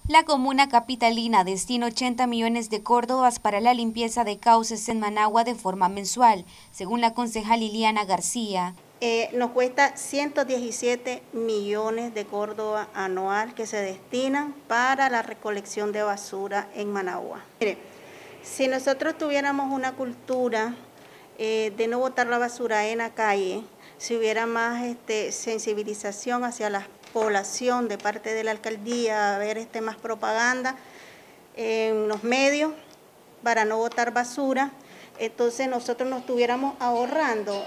La comuna capitalina destina 80 millones de córdobas para la limpieza de cauces en Managua de forma mensual, según la concejal Liliana García. Nos cuesta 117 millones de córdobas anual que se destinan para la recolección de basura en Managua. Mire, si nosotros tuviéramos una cultura de no botar la basura en la calle, si hubiera más sensibilización hacia la población de parte de la alcaldía, haber más propaganda en los medios para no botar basura, entonces nosotros nos estuviéramos ahorrando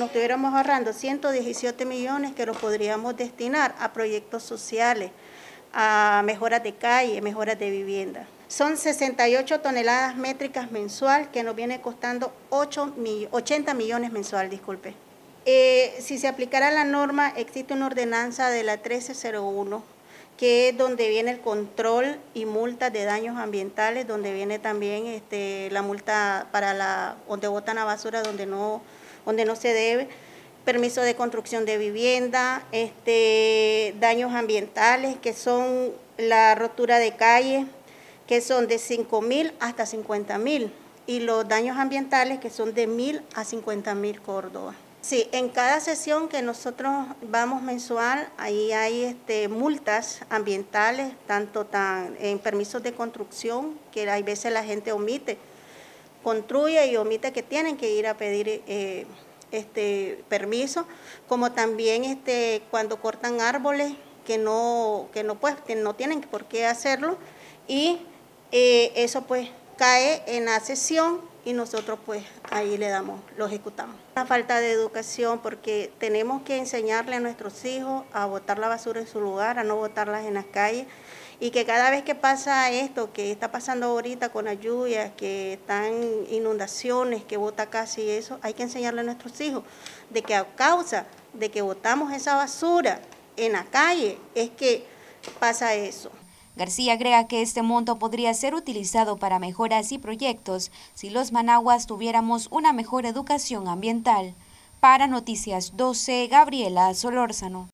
117 millones que los podríamos destinar a proyectos sociales, a mejoras de calle, mejoras de vivienda. Son 68 toneladas métricas mensual que nos viene costando 80 millones mensual, disculpe. Si se aplicara la norma, existe una ordenanza de la 1301, que es donde viene el control y multas de daños ambientales, donde viene también la multa para donde botan la basura, donde no se debe, permiso de construcción de vivienda, daños ambientales, que son la rotura de calle, que son de 5.000 hasta 50.000, y los daños ambientales que son de 1.000 a 50.000 córdobas. Sí, en cada sesión que nosotros vamos mensual, ahí hay multas ambientales, tanto en permisos de construcción, que hay veces la gente omite, construye y omite que tienen que ir a pedir permiso, como también cuando cortan árboles que no tienen por qué hacerlo, y eso pues cae en la sesión y nosotros pues ahí lo ejecutamos. La falta de educación, porque tenemos que enseñarle a nuestros hijos a botar la basura en su lugar, a no botarlas en las calles, y que cada vez que pasa esto, que está pasando ahorita con las lluvias, que están inundaciones, que bota casi eso, hay que enseñarle a nuestros hijos de que a causa de que botamos esa basura en la calle es que pasa eso. García agrega que este monto podría ser utilizado para mejoras y proyectos si los managuas tuviéramos una mejor educación ambiental. Para Noticias 12, Gabriela Solórzano.